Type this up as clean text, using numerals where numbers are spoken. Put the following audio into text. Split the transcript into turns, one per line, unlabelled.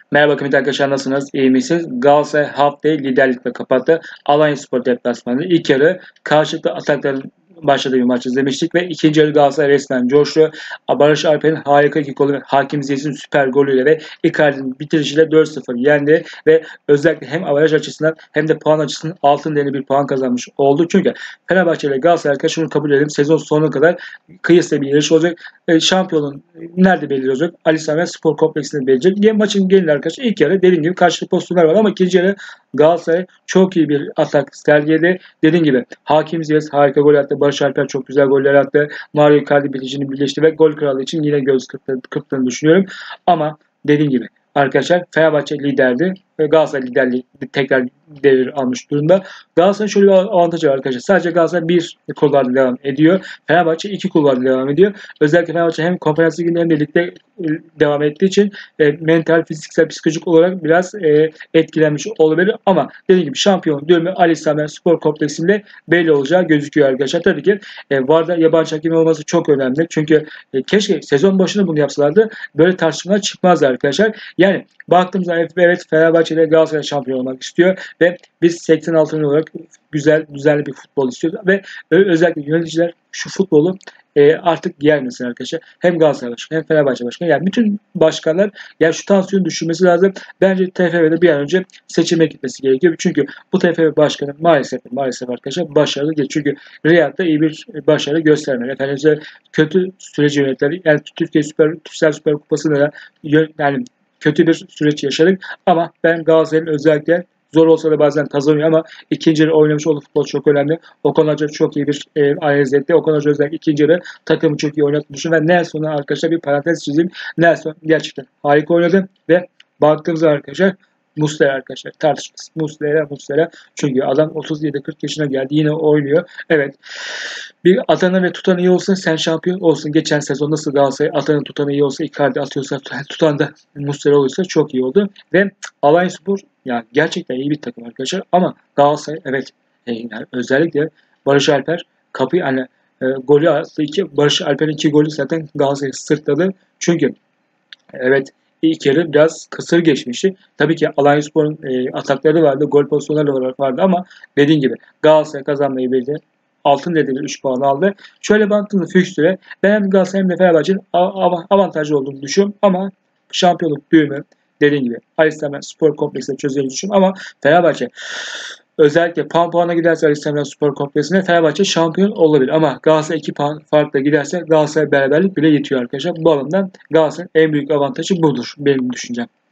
Merhaba kıymetli arkadaşlar, nasılsınız? İyi misiniz? Galatasaray haftayı liderlikle kapattı. Alanyaspor deplasmanında ilk yarı karşılıklı atakların başladığı bir maç izlemiştik ve ikinci yarı Galatasaray resmen coştu. Barış Alper'in harika iki golü ve Hakim Ziyech'in süper golüyle ve Icardi'nin bitirişiyle 4-0 yendi ve özellikle hem averaj açısından hem de puan açısından altın değerli bir puan kazanmış oldu. Çünkü Fenerbahçe ile Galatasaray arkadaşlar şunu kabul edelim, sezon sonuna kadar kıyasla bir yarış olacak. Şampiyonun nerede belirli olacak? Ali Sami Spor Kompleksinde belirleyecek. Diye maçın genel arkadaşlar ilk yarı dediğim gibi karşılıklı pozisyonlar var ama ikinci yarı Galatasaray çok iyi bir atak sergiledi. Dediğim gibi Hakim Ziyech harika gol attı. Barış Alper çok güzel goller attı. Mario Icardi biticini birleşti ve gol kralı için yine göz kırptığını düşünüyorum. Ama dediğim gibi arkadaşlar Fenerbahçe liderdi ve Galatasaray liderliği tekrar devir almış durumda. Galatasaray'ın şöyle bir avantajı var arkadaşlar. Sadece Galatasaray bir kulvarda devam ediyor. Fenerbahçe iki kulvarda devam ediyor. Özellikle Fenerbahçe hem Konferans Ligi'nde hem de ligde devam ettiği için mental, fiziksel, psikolojik olarak biraz etkilenmiş olabilir. Ama dediğim gibi şampiyon düğümü Ali Sami Spor Kompleksinde belli olacağı gözüküyor arkadaşlar. Tabii ki VAR'da yabancı hakem olması çok önemli. Çünkü keşke sezon başında bunu yapsalardı böyle tartışmalar çıkmazdı arkadaşlar. Yani baktığımızda evet Fenerbahçe ile Galatasaray şampiyon olmak istiyor ve biz 86 olarak güzel, düzenli bir futbol istiyoruz ve özellikle yöneticiler şu futbolu artık gelmesin arkadaşlar. Hem Galatasaray Başkanı hem Fenerbahçe Başkanı. Yani bütün başkanlar yani şu tansiyonu düşürmesi lazım. Bence TFF'de bir an önce seçime gitmesi gerekiyor. Çünkü bu TFF Başkanı maalesef arkadaşlar başarılı değil. Çünkü Riyad'da iyi bir başarı göstermedi. Efendim kötü süreci yönettiler. Yani Türksel Süper Kupası'nda da yani kötü bir süreç yaşadık. Ama ben Galatasaray'ın özellikle zor olsa da bazen kazanıyor ama ikinci yarı oynamış olduğu futbol çok önemli. Okan Hoca çok iyi bir analiz etti. Okan Hoca özellikle ikinci yarı takımı çok iyi oynattığını düşünüyorum. Ve Nelson'a arkadaşlar bir parantez çizeyim. Nelson gerçekten harika oynadı ve baktığımızda arkadaşlar Muslera arkadaşlar tartışmasız. Muslera. Çünkü adam 37-40 yaşına geldi. Yine oynuyor. Evet. Bir atanı ve tutanı iyi olsun sen şampiyon olsun. Geçen sezon nasıl Galatasaray atanı tutanı iyi olsa Icardi atıyorsa tutan da Muslera olursa çok iyi oldu. Ve Alanyaspor yani gerçekten iyi bir takım arkadaşlar. Ama Galatasaray evet yani özellikle Barış Alper kapıyı hani golü attı. Barış Alper'in iki golü zaten Galatasaray'ı sırtladı. Çünkü evet ilk yarı biraz kısır geçmişti. Tabii ki Alanyaspor'un atakları vardı, gol pozisyonları vardı ama dediğim gibi Galatasaray kazanmayı bildi. Altın dedi 3 puan aldı. Şöyle baktığımda fikstüre ben hem Galatasaray hem de Fenerbahçe'nin avantajlı olduğunu düşünüyorum ama şampiyonluk düğümü dediğim gibi Ali Sami Spor Kompleks'te çözeceğini düşünüyorum ama Fenerbahçe özellikle puana giderse Ali Sami Spor Kompleksine Fenerbahçe şampiyon olabilir. Ama Galatasaray 2 puan farkla giderse Galatasaray beraberlik bile yetiyor arkadaşlar. Bu alımdan Galatasaray'ın en büyük avantajı budur benim düşüncem.